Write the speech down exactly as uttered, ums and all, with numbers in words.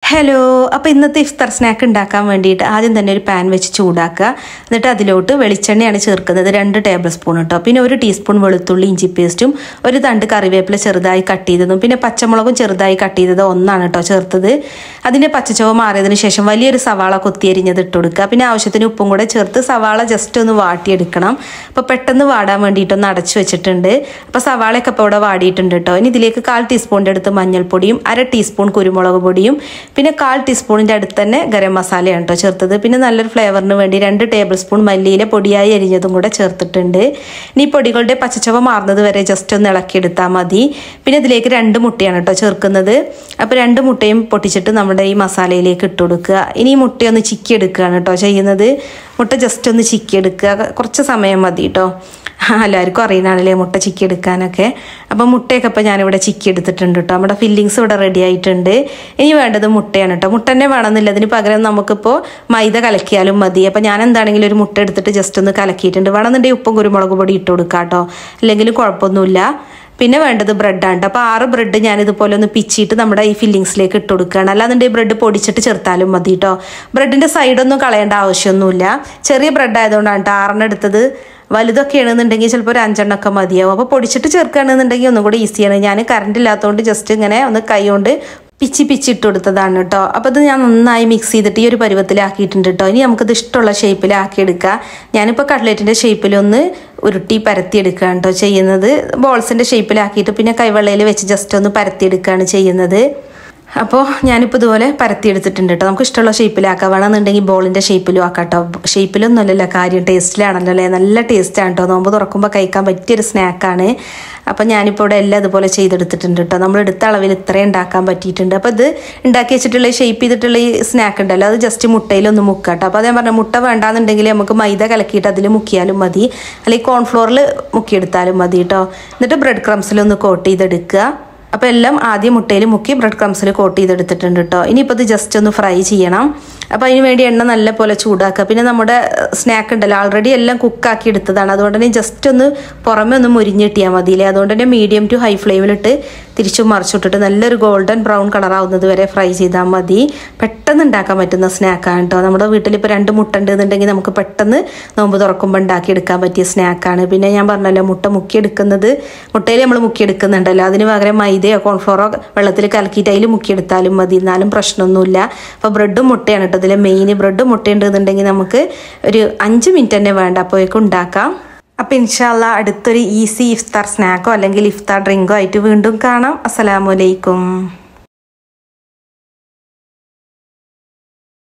Hello, അപ്പോൾ ഇന്നത്തെ ഇഫ്താർ snack ഉണ്ടാക്കാൻ വേണ്ടിയിട്ട് ആദ്യം തന്നെ ഒരു പാൻ വെച്ച് ചൂടാക്കുക. എന്നിട്ട് അതിലോട്ട് വെളിച്ചെണ്ണയാണ് ചേർക്കുന്നത്, രണ്ട് ടേബിൾ സ്പൂൺ കേട്ടോ. പിന്നെ ഒരു ടീസ്പൂൺ വെളുത്തുള്ളി ഇഞ്ചി പേസ്റ്റും ഒരു തണ്ട് കറിവേപ്പില ചെറുതായി കട്ട് ചെയ്തതും പിന്നെ പച്ചമുളകും ചെറുതായി കട്ട് ചെയ്തത് ഒന്നാണ് കേട്ടോ ചേർത്തത്. അതിൻ്റെ പച്ചച്ചുവ മാറിയതിന് ശേഷം വലിയൊരു സവാള കൊത്തിയരിഞ്ഞത് ഇട്ട് കൊടുക്കുക. പിന്നെ ആവശ്യത്തിന് ഉപ്പും കൂടെ ചേർത്ത് സവാള ജസ്റ്റ് ഒന്ന് വാട്ടിയെടുക്കണം. അപ്പോൾ പെട്ടെന്ന് വാടാൻ വേണ്ടിയിട്ടൊന്ന് അടച്ചു വെച്ചിട്ടുണ്ട്. അപ്പോൾ സവാളയൊക്കെ ഇപ്പോൾ ഇവിടെ വാടിയിട്ടുണ്ട് കേട്ടോ. ഇനി ഇതിലേക്ക് കാൽ ടീസ്പൂണിൻ്റെ അടുത്ത് മഞ്ഞൾപ്പൊടിയും അര ടീസ്പൂൺ കുരുമുളക് പൊടിയും പിന്നെ കാൽ ടീസ്പൂണിൻ്റെ അടുത്ത് തന്നെ ഗരം മസാലയാണ് കേട്ടോ ചേർത്തത്. പിന്നെ നല്ലൊരു ഫ്ലേവറിന് വേണ്ടി രണ്ട് ടേബിൾ സ്പൂൺ മല്ലിയില പൊടിയായി അരിഞ്ഞതും കൂടെ ചേർത്തിട്ടുണ്ട്. ഇനി പൊടികളുടെ പച്ചച്ചവ മാറുന്നത് വരെ ജസ്റ്റ് ഒന്ന് ഇളക്കിയെടുത്താൽ മതി. പിന്നെ ഇതിലേക്ക് രണ്ട് മുട്ടയാണ് കേട്ടോ ചേർക്കുന്നത്. അപ്പോൾ രണ്ട് മുട്ടയും പൊട്ടിച്ചിട്ട് നമ്മുടെ ഈ മസാലയിലേക്ക് ഇട്ട് കൊടുക്കുക. ഇനി ഈ മുട്ടയൊന്ന് ചിക്കി എടുക്കുകയാണ് കേട്ടോ ചെയ്യുന്നത്. മുട്ട ജസ്റ്റ് ഒന്ന് ചിക്കി എടുക്കുക, കുറച്ച് സമയം മതി കേട്ടോ. എല്ലാവർക്കും അറിയുന്നതാണല്ലേ മുട്ട ചിക്കി എടുക്കാനൊക്കെ. അപ്പം മുട്ടയൊക്കെ ഇപ്പോൾ ഞാനിവിടെ ചിക്കി എടുത്തിട്ടുണ്ട് കേട്ടോ. നമ്മുടെ ഫില്ലിങ്സ് ഇവിടെ റെഡി ആയിട്ടുണ്ട്. ഇനി വേണ്ടത് മുട്ടയാണ് കേട്ടോ. മുട്ട തന്നെ വേണമെന്നില്ല, അതിന് പകരം നമുക്കിപ്പോൾ മൈദ കലക്കിയാലും മതി. അപ്പം ഞാൻ എന്താണെങ്കിലും ഒരു മുട്ട എടുത്തിട്ട് ജസ്റ്റ് ഒന്ന് കലക്കിയിട്ടുണ്ട്. വേണമെന്നുണ്ടെങ്കിൽ ഉപ്പും കുരുമുളക് പൊടി ഇട്ട് കൊടുക്കാം കേട്ടോ, അല്ലെങ്കിലും കുഴപ്പമൊന്നുമില്ല. പിന്നെ വേണ്ടത് ബ്രെഡാണ്. അപ്പോൾ ആറ് ബ്രെഡ് ഞാൻ ഇതുപോലെ ഒന്ന് പിച്ചിട്ട് നമ്മുടെ ഈ ഫില്ലിങ്സിലേക്ക് ഇട്ട് കൊടുക്കുകയാണ്. അല്ലാന്നുണ്ടെങ്കിൽ ബ്രെഡ് പൊടിച്ചിട്ട് ചേർത്താലും മതി കേട്ടോ. ബ്രെഡിൻ്റെ സൈഡൊന്നും കളയേണ്ട ആവശ്യമൊന്നുമില്ല. ചെറിയ ബ്രെഡ് ആയതുകൊണ്ടാണ് കേട്ടോ ആറെണ്ണം എടുത്തത്. വലുതൊക്കെ ആണെന്നുണ്ടെങ്കിൽ ചിലപ്പോൾ ഒരു അഞ്ചെണ്ണമൊക്കെ മതിയാവും. അപ്പോൾ പൊടിച്ചിട്ട് ചേർക്കുകയാണെന്നുണ്ടെങ്കിൽ ഒന്നും കൂടി ഈസിയാണ്. ഞാൻ കറണ്ട് ഇല്ലാത്തതുകൊണ്ട് ജസ്റ്റ് ഇങ്ങനെ ഒന്ന് കൈ കൊണ്ട് പിച്ചി പിച്ചിട്ട് കൊടുത്തതാണ് കേട്ടോ. അപ്പോൾ ഇത് ഞാൻ നന്നായി മിക്സ് ചെയ്തിട്ട് ഈ ഒരു പരുവത്തിലാക്കിയിട്ടുണ്ട് കേട്ടോ. ഇനി നമുക്കിത് ഇഷ്ടമുള്ള ഷേപ്പിലാക്കിയെടുക്കുക. ഞാനിപ്പോൾ കട്ട്ലേറ്റിൻ്റെ ഷേപ്പിലൊന്ന് ഉരുട്ടി പരത്തിയെടുക്കുകയാണ് കേട്ടോ ചെയ്യുന്നത്. ബോൾസിൻ്റെ ഷേപ്പിലാക്കിയിട്ട് പിന്നെ കൈവെള്ളയിൽ വെച്ച് ജസ്റ്റ് ഒന്ന് പരത്തിയെടുക്കുകയാണ് ചെയ്യുന്നത്. അപ്പോൾ ഞാനിപ്പോൾ ഇതുപോലെ പരത്തിയെടുത്തിട്ടുണ്ട് കേട്ടോ. നമുക്ക് ഇഷ്ടമുള്ള ഷേപ്പിലാക്കാം. വേണമെന്നുണ്ടെങ്കിൽ ബോളിൻ്റെ ഷേപ്പിലും ആക്കാം കേട്ടോ. ഷേപ്പിലൊന്നും അല്ലല്ലോ കാര്യം, ടേസ്റ്റിലാണല്ലോ അല്ലേ. നല്ല ടേസ്റ്റാണ് കേട്ടോ. നോമ്പ് തുറക്കുമ്പോൾ കഴിക്കാൻ പറ്റിയൊരു സ്നാക്കാണ്. അപ്പം ഞാനിപ്പോൾ ഇവിടെ എല്ലാം ഇതുപോലെ ചെയ്തെടുത്തിട്ടുണ്ട് കേട്ടോ. നമ്മൾ എടുത്ത അളവിൽ ഇത്രയും ഉണ്ടാക്കാൻ പറ്റിയിട്ടുണ്ട്. അപ്പോൾ ഇത് ഉണ്ടാക്കി വെച്ചിട്ടുള്ള ഷേപ്പ് ചെയ്തിട്ടുള്ള ഈ സ്നാക്ക് ഉണ്ടല്ലോ, അത് ജസ്റ്റ് മുട്ടയിലൊന്ന് മുക്കുക കേട്ടോ. അപ്പോൾ ഞാൻ പറഞ്ഞ മുട്ട വേണ്ടാന്നുണ്ടെങ്കിൽ നമുക്ക് മൈദ കലക്കിയിട്ട് അതിൽ മുക്കിയാലും മതി, അല്ലെങ്കിൽ കോൺഫ്ലോറിൽ മുക്കിയെടുത്താലും മതി കേട്ടോ. എന്നിട്ട് ബ്രെഡ് ക്രംസിലൊന്ന് കോട്ട് ചെയ്തെടുക്കുക. അപ്പോൾ എല്ലാം ആദ്യം മുട്ടയിൽ മുക്കി ബ്രെഡ് ക്രംസിൽ കോട്ട് ചെയ്തെടുത്തിട്ടുണ്ട് കേട്ടോ. ഇനിയിപ്പോൾ ഇത് ജസ്റ്റ് ഒന്ന് ഫ്രൈ ചെയ്യണം. അപ്പോൾ അതിന് വേണ്ടി എണ്ണ നല്ല പോലെ ചൂടാക്കുക. പിന്നെ നമ്മുടെ സ്നാക്ക് ഉണ്ടല്ലോ ആൾറെഡി എല്ലാം കുക്കാക്കി എടുത്തതാണ്, അതുകൊണ്ട് തന്നെ ജസ്റ്റ് ഒന്ന് പുറമെ ഒന്ന് മുരിഞ്ഞിട്ടിയാൽ മതിയില്ലേ. അതുകൊണ്ട് തന്നെ മീഡിയം ടു ഹൈ ഫ്ലെയിമിലിട്ട് തിരിച്ചും മറിച്ചിട്ടിട്ട് നല്ലൊരു ഗോൾഡൻ ബ്രൗൺ കളറാവുന്നത് വരെ ഫ്രൈ ചെയ്താൽ മതി. പെട്ടെന്ന് ഉണ്ടാക്കാൻ പറ്റുന്ന സ്നാക്കാണ് കേട്ടോ. നമ്മുടെ വീട്ടിലിപ്പോൾ രണ്ട് മുട്ട ഉണ്ടെന്നുണ്ടെങ്കിൽ നമുക്ക് പെട്ടെന്ന് നോമ്പ് തുറക്കുമ്പോൾ ഉണ്ടാക്കിയെടുക്കാൻ പറ്റിയ സ്നാക്കാണ്. പിന്നെ ഞാൻ പറഞ്ഞല്ലോ മുട്ട മുക്കിയെടുക്കുന്നത്, മുട്ടയിൽ നമ്മൾ മുക്കിയെടുക്കുന്നുണ്ടല്ലോ, അതിന് പകരം മൈദയോ കോൺഫ്ലോറോ വെള്ളത്തിൽ കലക്കിയിട്ട് അതിൽ മുക്കിയെടുത്താലും മതി, എന്നാലും പ്രശ്നമൊന്നുമില്ല. അപ്പോൾ ബ്രെഡും മുട്ടയാണ് കേട്ടോ ഇതിലെ മെയിൻ. ബ്രെഡ് മുട്ടയുണ്ടെന്നുണ്ടെങ്കിൽ നമുക്ക് ഒരു അഞ്ച് മിനിറ്റ് തന്നെ വേണ്ട, അപ്പോഴേക്കും ഉണ്ടാക്കാം. അപ്പോൾ ഇൻഷാ അല്ലാഹ് അടുത്തൊരു ഈസി ഇഫ്താർ സ്നാക്കോ അല്ലെങ്കിൽ ഇഫ്താർ ഡ്രിങ്കോ ആയിട്ട് വീണ്ടും കാണാം. അസ്സലാമു അലൈക്കും.